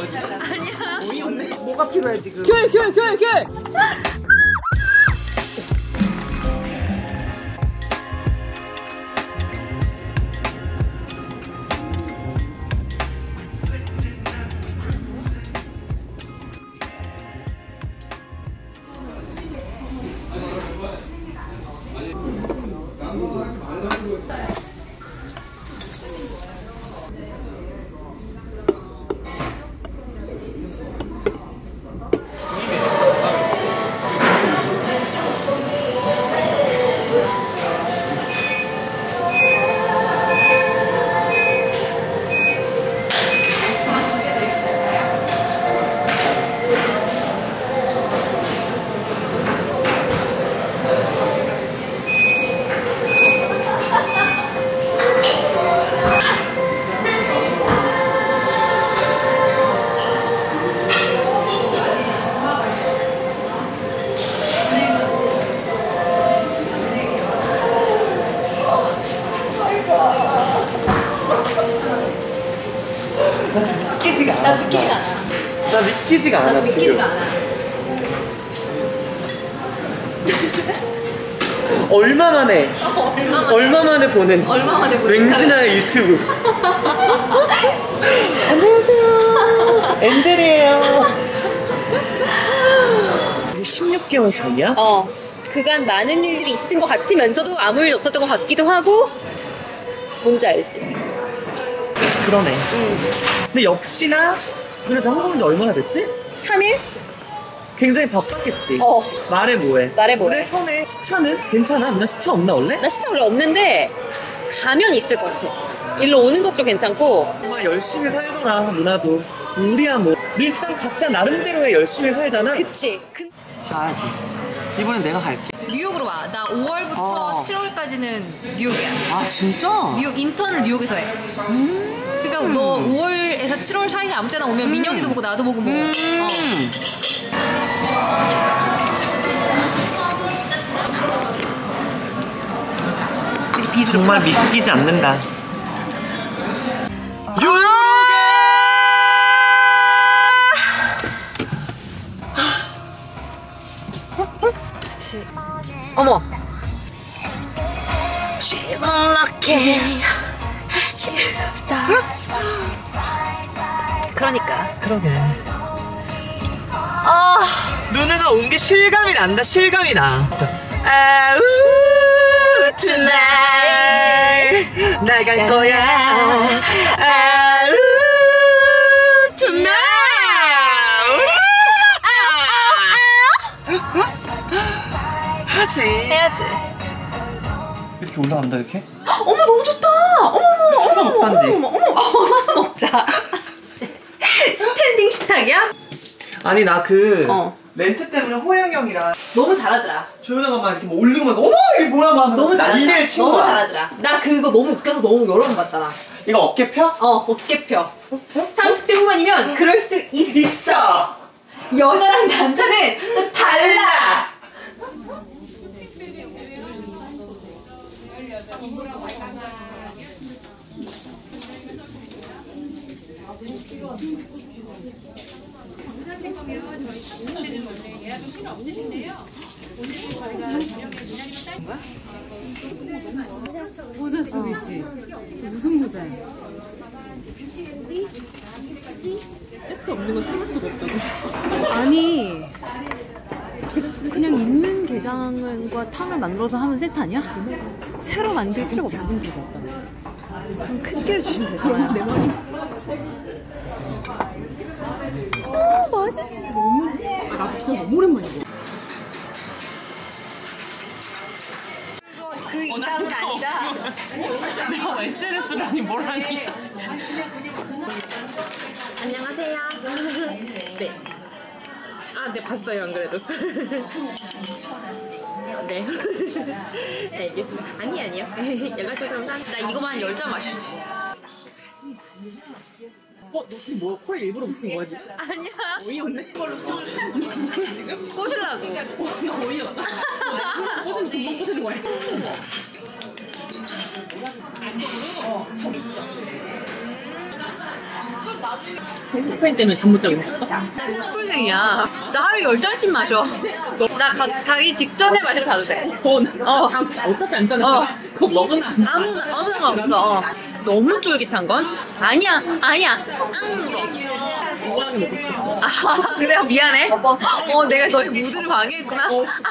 거야 지금? 아니야. 어이없네. 뭐가 필요해 지금? 귤! 나 믿기지가 않아. 얼마 만에 보는 왠지나의 유튜브. 안녕하세요. 엔젤이에요. 16개월 전이야? 그간 많은 일들이 있은 것 같으면서도 아무 일 없었던 것 같기도 하고. 뭔지 알지? 그러네. 근데 역시나 그래서 한국 온 지 얼마나 됐지? 3일? 굉장히 바빴겠지. 말해 뭐해. 그래 섬에 시차는 괜찮아? 누나 시차 없나 원래? 나 시차 원래 없는데 가면 있을 것 같아. 일로 오는 것도 괜찮고. 정말 열심히 살더라 누나도. 우리야 뭐 일상 각자 나름대로의 열심히 살잖아. 그치. 가야지. 이번엔 내가 갈게. 뉴욕으로 와. 나 5월부터 7월까지는 뉴욕이야. 아 진짜? 뉴욕 인턴을 뉴욕에서 해. 그러니까 너 5월에서 7월 사이에 아무 때나 오면 민영이도 보고 나도 보고 뭐. 정말 믿기지 않는다. 그치. 어머. She's unlucky. She's a star. 그러니까. 그러게. 누나가 온 게 실감이 난다. 실감이 나. 아우 tonight 나갈 거야. 아우 tonight. 하지. 해야지. 이렇게 올라간다 이렇게? 어머 너무 좋다. 어머 서서 먹던지. 어머 서서 먹자. 스탠딩 식탁이야? 아니 나 그 렌트 때문에 호영이 형이랑 너무 잘하더라. 조연아가 막 이렇게 뭐 올리고 막 어머 이게 뭐야 막 하면서 너무 잘하더라. 난리를 친 거야. 너무 잘하더라. 나 그거 너무 웃겨서 너무 여러 번 봤잖아. 이거 어깨 펴? 어깨 펴. 30대 후반이면 그럴 수 있어. 여자랑 남자는 또 달라. 모자 쓰고 있지? 무슨 모자야? 세트 없는 건 참을 수가 없다고. 아니 그냥 있는 게장과 탕을 만들어서 하면 세트 아니야? 새로 만들 필요가 없는 게 없다. 그럼 큰 개를 주시면 되잖아요. 내 머리. 맛있어. 너무 좋아. 나도 진짜 너무 오랜만이야. 그 이상은 아니다. 내가 SNS라니 뭘 하니? 안녕하세요. 네. 아, 네 봤어요 안 그래도. 네. 알겠습니다. 아니요. 연락 주셔서 나 이거만 10잔 마실 수 있어. 너 지금 뭐 콜 일부러 붙인 거야 지금? 아니야. 어이없네. 이걸로 지금? 꼬시려고. 어이없다. 꼬시면 금방 꼬시는 거야. 스페인 때문에 잠 못 자겠네 진짜. 스쿨생이야. 나 하루에 10잔씩 마셔. 나 가기 직전에 마시고 자도 돼. 잠 어차피 안 자니까 그거 먹으면 안 돼. 아무 상관없어. 너무 쫄깃한 건? 아니야. 우랑이 먹고 싶었어. 아, 그래요? 미안해. 내가 너의 무드를 방해했구나.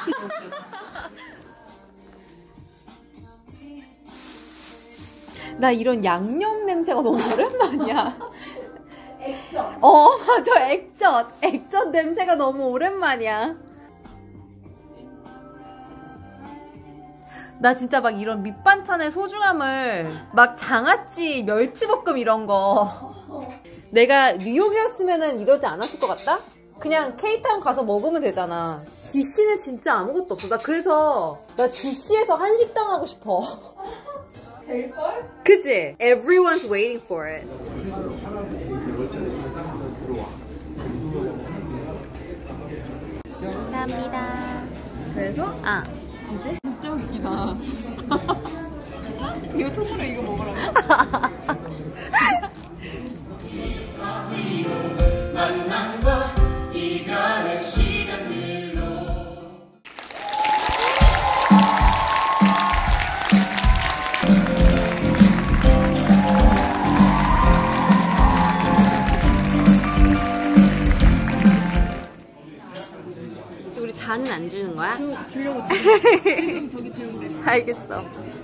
나 이런 양념 냄새가 너무 오랜만이야. 액젓. 맞아. 액젓 냄새가 너무 오랜만이야. 나 진짜 막 이런 밑반찬의 소중함을 막 장아찌, 멸치볶음 이런 거 내가 뉴욕이었으면 이러지 않았을 것 같다? 그냥 K타운 가서 먹으면 되잖아. DC는 진짜 아무것도 없어. 나 그래서 나 DC에서 한식당 하고 싶어. 될걸? 그치? Everyone's waiting for it. 감사합니다. 그래서? 이제? 진짜 웃기다. 이거 통으로 이거 먹으라고? 우리 잔은 안 주는 거야? 주려고 지금 저기 주는데. 알겠어.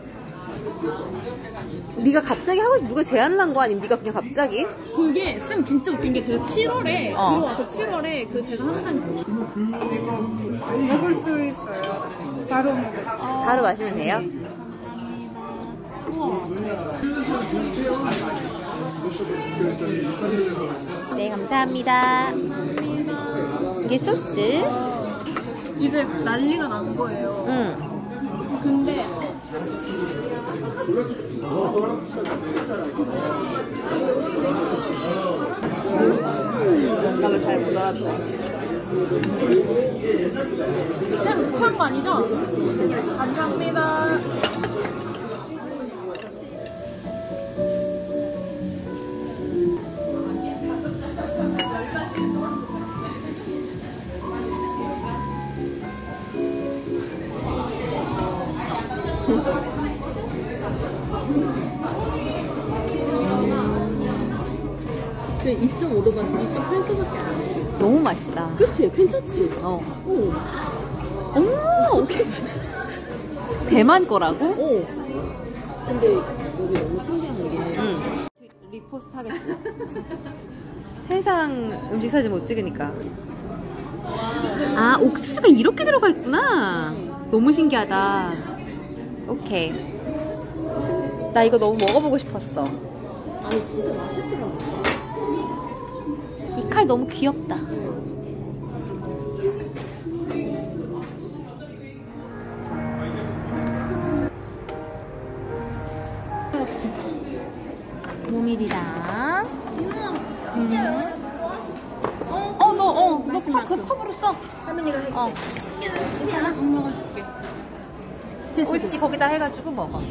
네가 갑자기 하고 누가 제안을 한 거 아니면 네가 그냥 갑자기? 그게 쌤 진짜 웃긴 게 제가 7월에 들어와서 7월에 그 제가 항상 이거 먹을 수 있어요. 바로 먹을 수 있어요. 바로 마시면 돼요? 네, 감사합니다. 이게 소스. 이제 난리가 난 거예요. 근데 나를 잘 못 알아들어. 쌤 취한 거 아니죠? 감사합니다. 근데 2.5도만 2.8도밖에 안 해. 너무 맛있다. 그치? 괜찮지? 오, 오케이. 대만 거라고? 근데 여기 너무 신기한 게 리포스트 하겠지. 세상 음식 사진 못 찍으니까. 옥수수가 이렇게 들어가 있구나. 너무 신기하다. 오케이. 나 이거 너무 먹어보고 싶었어. 아니 진짜 맛있더라고. 이 칼 너무 귀엽다. 모밀이랑. 너 그 컵으로 써. 할머니가 해. 괜찮아? 엄마가 줄게. 옳지, 거기다 해가지고 먹어.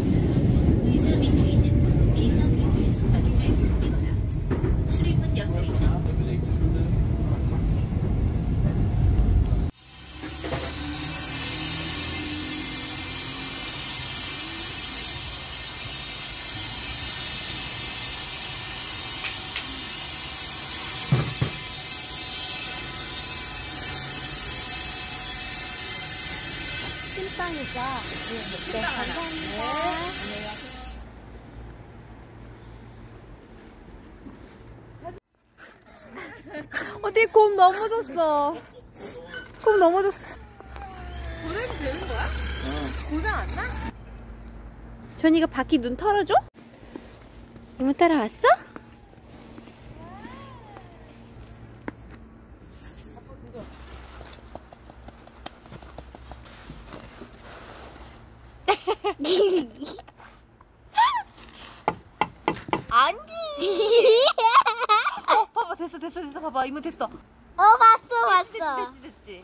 찐빵이죠? 네, 감사합니다. 어떻게 곰 넘어졌어. 곰 넘어졌어. 보내도 되는 거야? 고장 안 나? 전이가 바퀴 눈 털어줘? 이모 따라왔어? 아니. 봐봐, 됐어. 봐봐, 이모 됐어. 봤어. 됐지.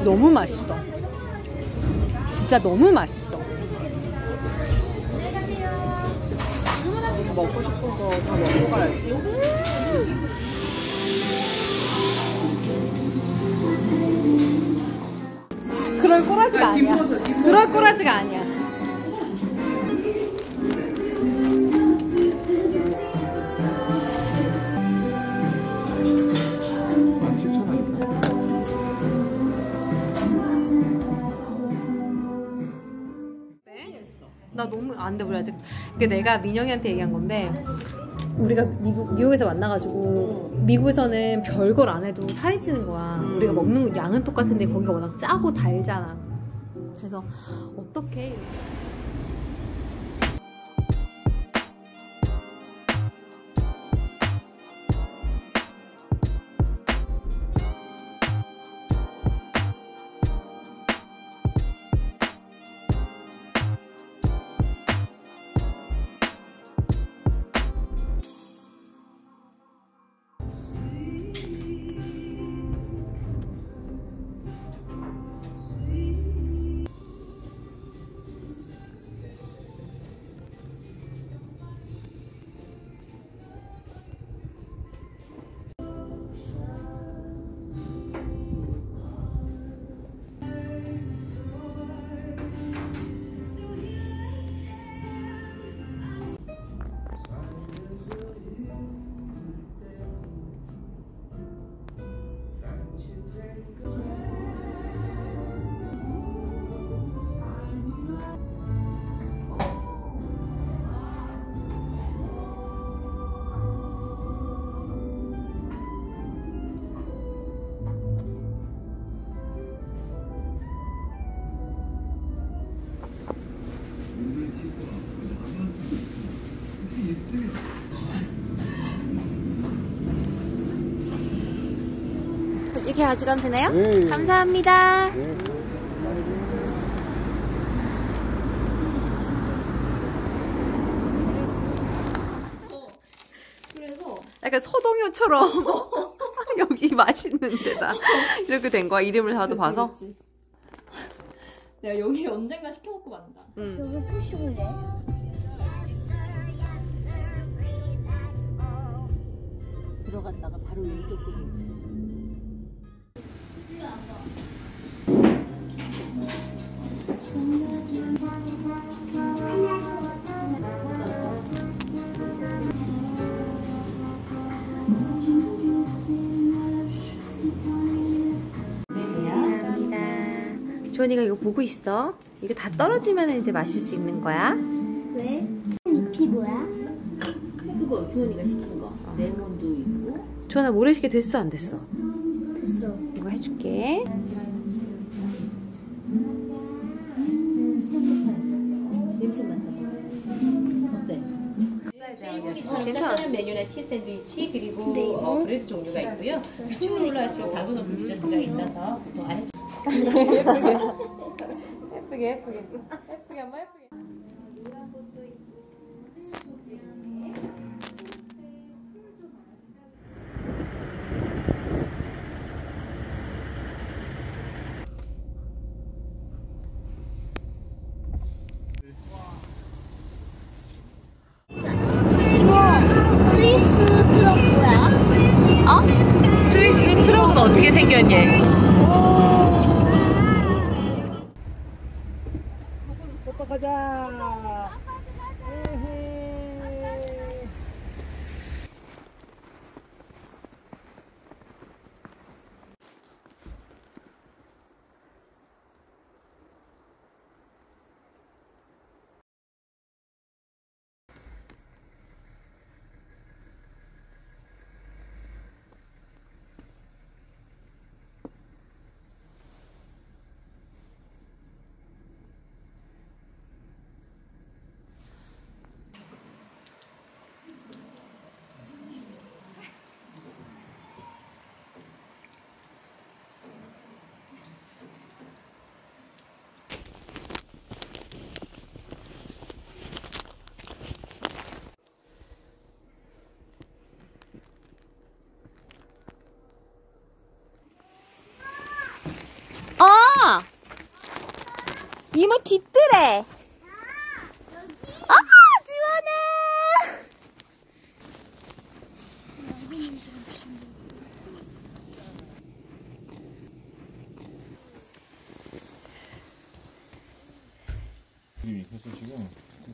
너무 맛있어. 진짜 너무 맛있어. 먹고 싶어서 다 먹고 가야지. 그럴 꼬라지가 아니야. 그럴 꼬라지가 아니야. 나 너무 안 돼, 우리 아직. 그게 내가 민영이한테 얘기한 건데, 우리가 미국에서 만나가지고, 미국에서는 별걸 안 해도 살이 찌는 거야. 우리가 먹는 양은 똑같은데, 거기가 워낙 짜고 달잖아. 그래서, 어떻게. 이렇게 가져가면 되나요? 네. 감사합니다. 네. 약간 서동요처럼 여기 맛있는 데다 이렇게 된 거야. 이름을 다도 봐서. 내가 여기 언젠가 시켜먹고 만다. 여기 푸시글래? 들어갔다가 바로 왼쪽으로. 감사합니다. 주원이가 이거 보고 있어. 이거 다 떨어지면 이제 마실 수 있는 거야. 왜? 잎이 뭐야? 그거 주원이가 시킨 거. 레몬도 있고. 주원아 모래시계 됐어 안 됐어? 됐어. 이거 해줄게. 냄새 맡아. 어때? 세이보리처럼 짭짤한 메뉴나 티 샌드위치 그리고 네. 브레드 종류가 있고요. 위층으로 올라갈수록 당근 오븐 디저트가 있어서 보통 아래. 예쁘게 한번 예쁘게. 스위스 트럭 뭐야? 스위스 트럭은 어떻게 생겼니? 가자. 이모 뒤뜰에. 아, 지원해. 그래서 지금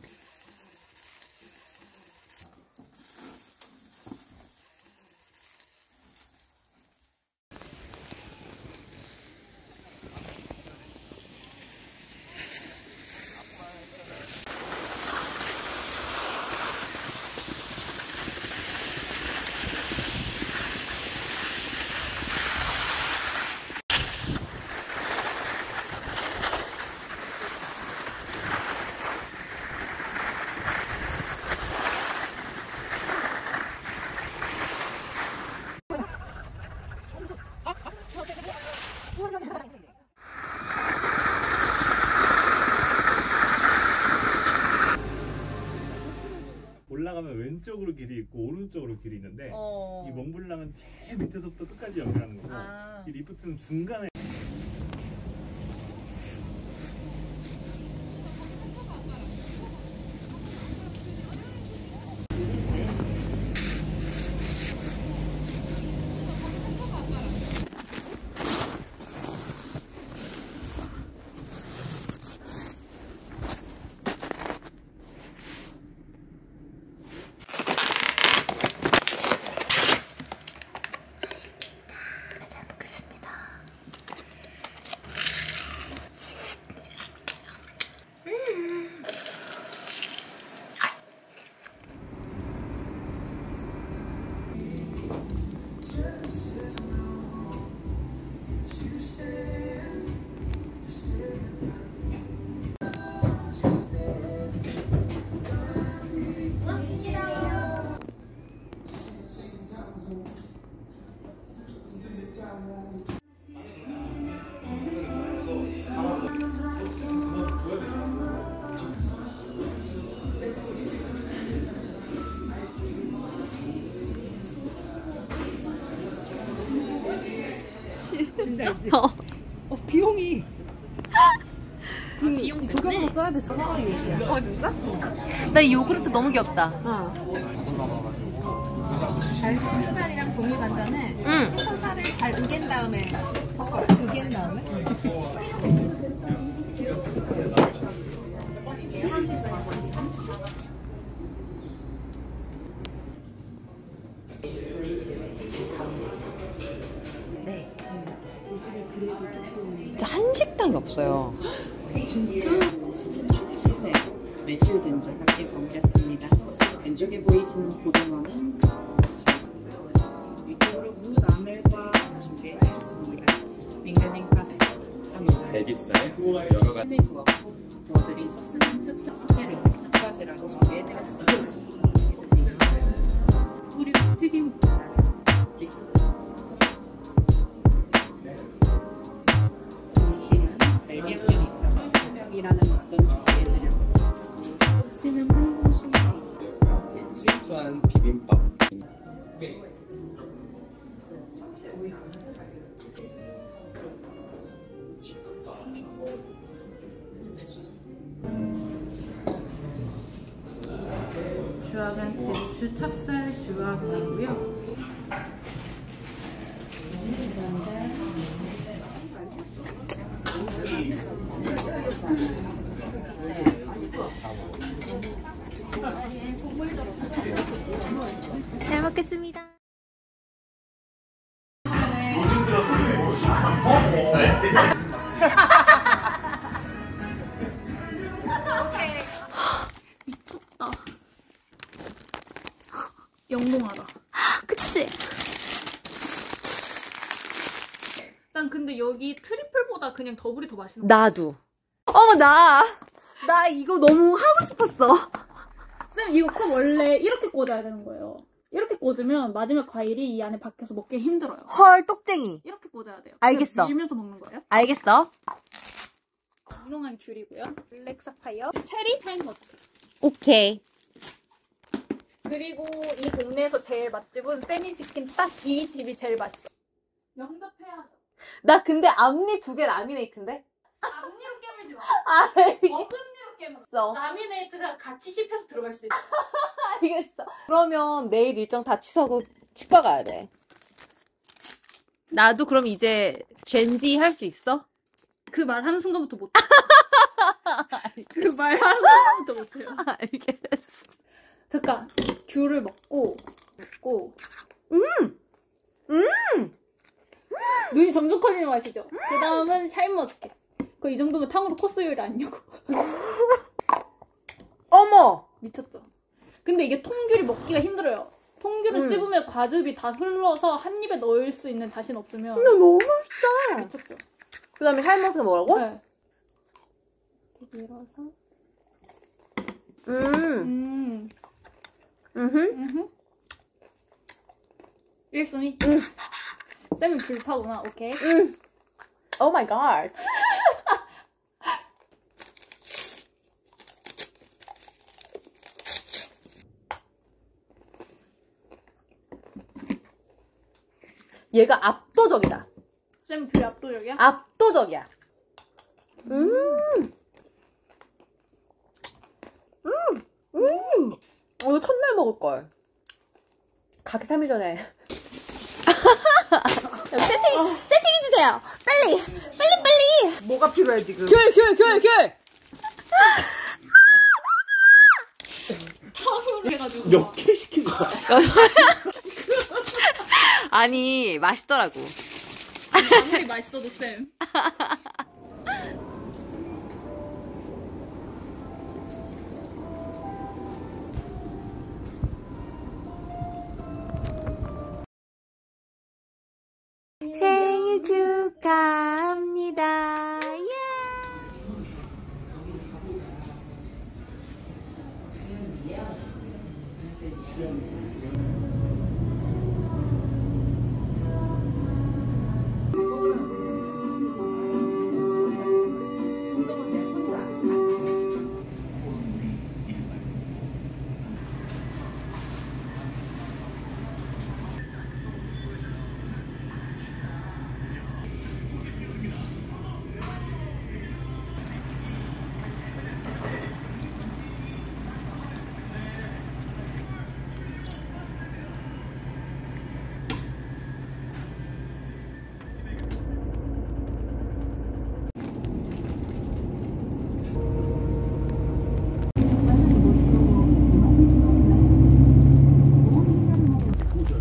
올라가면 왼쪽으로 길이 있고 오른쪽으로 길이 있는데 이 몽블랑은 제일 밑에서부터 끝까지 연결하는 거고 이 리프트는 중간에 진짜 알지? 비용이 비용이 조경으로 써야 돼. 저사가리 옷이야. 진짜? 나 이 요구르트 너무 귀엽다. 생선살이랑 동일간장은 생선살을 잘 으갠 다음에 섞어요. 으갠 다음에 진짜 한식당이 없어요. 네, 매실 된장 함께 공개했습니다. 왼쪽에 보이시는 고등어는 위쪽으로 무나물과 준비해드렸습니다. 빙글링 파스, 갈비살 여러 가지 구워드린 소스는 찹쌀 소개를 찹쌀이라고 준비해드렸습니다. 그리고 튀김 음식은 갈비향이 있다가 태명이라는 맛전 준비해드렸고 꼬치는 한국식 시추한 비빔밥. 주악은 대추 찹쌀 주악이고요. 잘 먹겠습니다. 미쳤다. 영롱하다. 그치? 난 근데 여기 트리플보다 그냥 더블이 더 맛있는 거 나도. 나 이거 너무 하고 싶었어. 쌤, 이거 컵 원래 이렇게 꽂아야 되는 거예요. 이렇게 꽂으면 마지막 과일이 이 안에 박혀서 먹기 힘들어요. 헐, 똑쟁이. 이렇게 꽂아야 돼요. 알겠어. 밀면서 먹는 거예요. 알겠어. 유명한 귤이고요. 블랙 사파이어, 체리, 파인머스크. 오케이. 그리고 이 동네에서 제일 맛집은 쌤이 시킨 딱 이 집이 제일 맛있어. 영접해야죠. 나 근데 앞니 2개 라미네이트인데? 앞니로 깨물지 마. 알겠어. 라미네이트가 같이 씹혀서 들어갈 수 있어. 알겠어. 그러면 내일 일정 다 취소하고 치과 가야 돼. 나도 그럼 이제 젠지 할 수 있어? 그 말 하는 순간부터 못해. 그 말 하는 순간부터 못해요. 알겠어. 잠깐, 귤을 먹고 눈이 점점 커지는 맛이죠. 그 다음은 샤인머스켓. 이 정도면 탕후루 코스 요리 아니냐고. 어머! 미쳤죠. 근데 이게 통귤이 먹기가 힘들어요. 통귤을 씹으면 과즙이 다 흘러서 한 입에 넣을 수 있는 자신 없으면. 근데 너무 맛있다. 미쳤죠. 그 다음에 샤인머스켓 뭐라고? 네. 밀어서. 일순위? 쌤은 귤파구나. 오케이. 오 마이 갓. 얘가 압도적이다. 쌤 귤이 압도적이야? 압도적이야. 오늘 첫날 먹을걸. 가기 3일 전에. 세팅해주세요. 빨리. 뭐가 필요해, 지금? 귤! 탕후루 해가지고. 몇 개 시킨 거야? 아니, 맛있더라고. 아무리 맛있어도 쌤. 생일 축하합니다.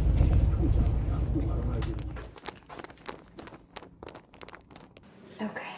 Okay.